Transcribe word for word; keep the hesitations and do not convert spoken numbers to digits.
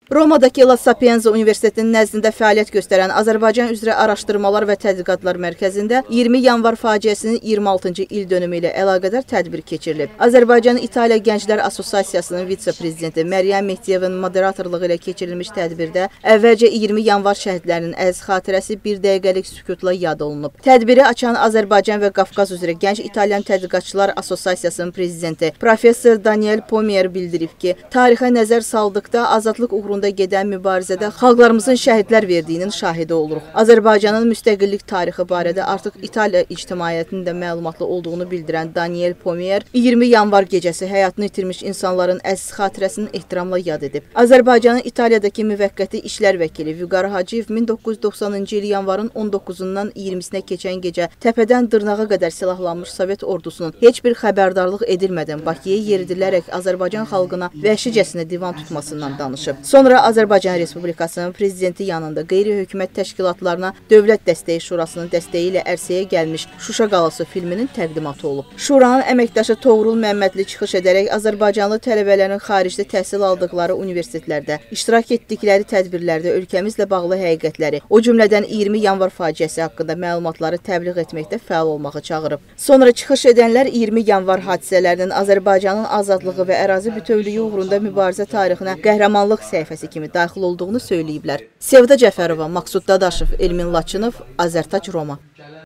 Romadakı La Sapienza Universitetinin nəzdində fəaliyyət göstərən Azərbaycan üzrə Araşdırmalar və Tədqiqatlar Mərkəzində iyirmi yanvar faciəsinin iyirmi altıncı il dönümü ilə əlaqədar tədbir keçirilib. Azərbaycan İtaliya Gənclər Assosiasiyasının vitse-prezidenti Məryəm Mehdiyevin moderatorluğu ilə keçirilmiş tədbirdə əvvəlcə iyirmi yanvar şəhidlərinin əziz xatirəsi bir dəqiqəlik sükutla yad olunub. Tədbiri açan Azərbaycan və Qafqaz üzrə Gənc İtalyan Tədqiqatçılar Assosiasiyasının prezidenti Professor Daniel Pomier bildirib ki, tarixə nəzər saldıqda azadlıq uğrunda gedən mübarizədə xalqlarımızın şəhidlər verdiyinin şahidi oluruq. Azərbaycanın müstəqillik tarixi barədə artıq İtaliya ictimaiyyətinin də məlumatlı olduğunu bildirən Daniel Pomier iyirmi yanvar gecəsi həyatını itirmiş insanların əziz xatirəsinin ehtiramla yad edib. Azərbaycanın İtaliyadakı müvəqqəti işlər vəkili Vüqar Hacıyev min doqquz yüz doxsanıncı il yanvarın on doqquzundan iyirmisinə keçən gecə təpədən dırnağa qədər silahlanmış Sovet ordusunun heç bir xəbərdarlıq edilmədən Bakıya yeridilərək Azərbaycan xalqına vəhşicəsinə divan tutmasından danışıb. Sonra Azərbaycan Respublikasının prezidenti yanında qeyri-hökumət təşkilatlarına Dövlət Dəstəyi Şurasının dəstəyi ilə ərsəyə gəlmiş Şuşa qalası filminin təqdimatı olub. Şuranın əməkdaşı Toğrul Məmmədli çıxış edərək Azərbaycanlı tələbələrin xaricdə təhsil aldıqları universitetlərdə iştirak etdikləri tədbirlərdə ölkəmizlə bağlı həqiqətləri, o cümlədən iyirmi yanvar faciəsi haqqında məlumatları təbliğ etməkdə fəal olmağı çağırıb. Sonra çıxış edənlər iyirmi yanvar hadisələrinin Azərbaycanın azadlığı və ərazi bütövlüyü uğrunda mübarizə tarixinə qəhrəmanlıq səhifəsi kimi daxil olduğunu söyləyiblər. Sevda Cəfərova, Maqsud Dadaşov, Elmin Laçınov, Azərtac, Roma.